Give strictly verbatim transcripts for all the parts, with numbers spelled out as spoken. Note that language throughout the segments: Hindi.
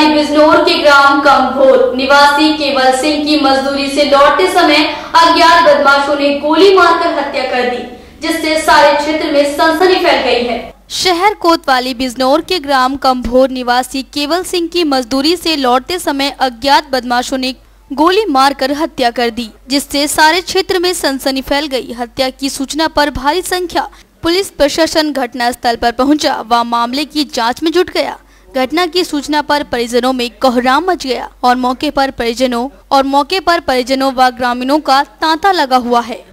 कोतवाली बिजनौर के ग्राम कमभोर निवासी केवल सिंह की मजदूरी से लौटते समय अज्ञात बदमाशों ने गोली मारकर हत्या कर दी, जिससे सारे क्षेत्र में सनसनी फैल गई है। शहर कोतवाली बिजनौर के ग्राम कमभोर निवासी केवल सिंह की मजदूरी से लौटते समय अज्ञात बदमाशों ने गोली मारकर हत्या कर दी, जिससे सारे क्षेत्र में सनसनी फैल गई। हत्या की सूचना पर भारी संख्या पुलिस प्रशासन घटनास्थल पर पहुंचा व मामले की जांच में जुट गया। घटना की सूचना पर परिजनों में कोहराम मच गया और मौके पर परिजनों और मौके पर परिजनों व ग्रामीणों का तांता लगा हुआ है।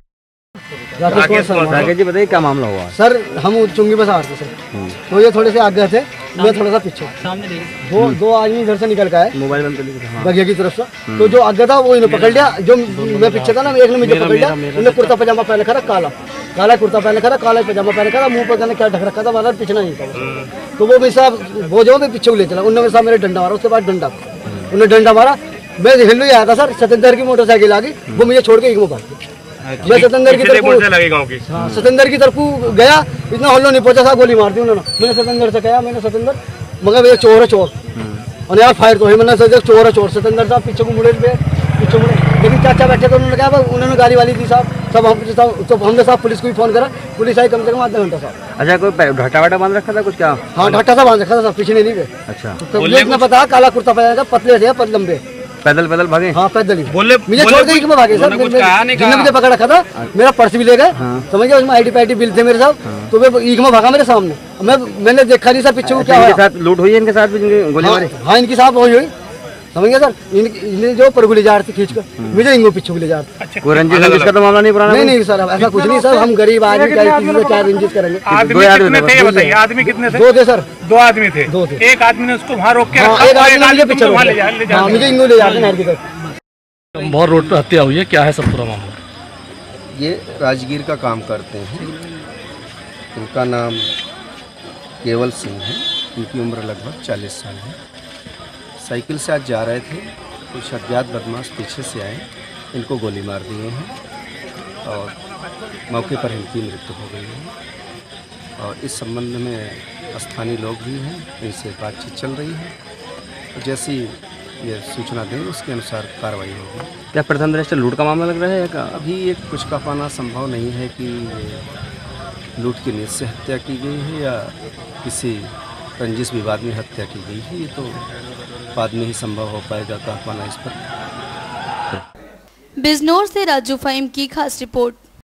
राकेश जी बताइए क्या मामला हुआ? सर हम चुंगी बस आ रहे थे सर, तो ये थोड़े से आगे थे, मैं थोड़ा सा पीछे। दो दो आदमी इधर से निकल का है मोबाइल बगिया की तरफ से, तो जो आगे था वो इन्हें पकड़ लिया, जो मैं पीछे था ना एक ने मुझे पकड़ लिया। उन्हें कुर्ता पजामा पहन रखा, काला काला कुर्ता पहन रखा, काला पजामा पहन रखा, मुंह पर क्या ढक रखा था, वाला पीछे नहीं था। तो वो भी साहब वो जो मैं पीछे ले चला, उन्होंने साहब मेरे डंडा मारा, उसके बाद डंडा उन्हें डंडा मारा। मैं हिल ही आया था सर, सतेंद्र की मोटरसाइकिल आ गई, वो मुझे छोड़ के एक में भाग गई। मैं सतेंद्र की तरफ हाँ सतेंद्र की तरफ गया, इतना हल्लो नहीं पहुंचा, गोली मार दी उन्होंने। मैंने सतेंद्र से कहा, मैंने सतेंद्र मगर ये चोर है चोर, और यार फायर तो है, मैंने सोचा चोर है चोर। सतेंद्र साहब पीछे को मुड़े पे पीछे मुड़े, लेकिन चाचा बैठे तो उन्होंने कहा, उन्होंने गाड़ी वाली थी साहब, सब हम तो हमने साहब पुलिस को भी फोन करा, पुलिस आई कम से कम आधा घंटा साहब। अच्छा कोई ढाटा वाटा बांध रखा था कुछ क्या? हाँ ढाटा सा बांध रखा था, पीछे नहीं गए। अच्छा तो पता काला कुर्ता पहना था, पतले थे पतले लंबे, पैदल पैदल भागे? हाँ पैदल ही। बोले मुझे छोड़ के मैं भागे सर, जिन्होंने मुझे पकड़ रखा था, मेरा पर्स भी ले गए, समझ गए, उसमें आईडी पाईडी बिल थे मेरे साथ। तो मैं ईक में भागा मेरे सामने, मैं मैंने देखा नहीं सर पीछे को क्या है। लूट हुई है इनके साथ भी गोली मारी? हाँ इनके साथ हुई हुई, समझ गए सर। इन्हें जो पर गोली जा रही थी खींच कर, मुझे इनको पीछे गोली जा रही थी। कोई रंजिश रंजिश का तो मामला नहीं पुराना? नहीं नहीं सर ऐसा कुछ नहीं सर, हम गरीब आदमी क्या क्या रंजिश करेंगे। आदमी कितने थे बताइए? आदमी कितने थे? दो थे सर। दो आदमी थे, दो थे। एक आदमी ने उसको वहाँ रोक के रखा, एक आदमी मुझे पीछे मुझे इनको ले जाते नहर की तरफ। बहुत रोड पर हत्या हुई है, क्या है सब पूरा मामला? ये राजगीर का काम करते हैं, इनका नाम केवल सिंह है, इनकी उम्र लगभग चालीस साल है। साइकिल से आज जा रहे थे, कुछ अज्ञात बदमाश पीछे से आए, इनको गोली मार दिए हैं और मौके पर इनकी मृत्यु हो गई है। और इस संबंध में स्थानीय लोग भी हैं, इनसे बातचीत चल रही है, जैसी ये सूचना दें उसके अनुसार कार्रवाई होगी। क्या प्रथम दृष्टया लूट का मामला लग रहा है क्या? अभी ये कुछ का पाना संभव नहीं है कि लूट की नीयत से हत्या की गई है या किसी रंजिश विवाद में हत्या की गई है, ये तो बाद में ही संभव हो पाएगा कह पाना इस पर। बिजनौर से राजू फाइम की खास रिपोर्ट।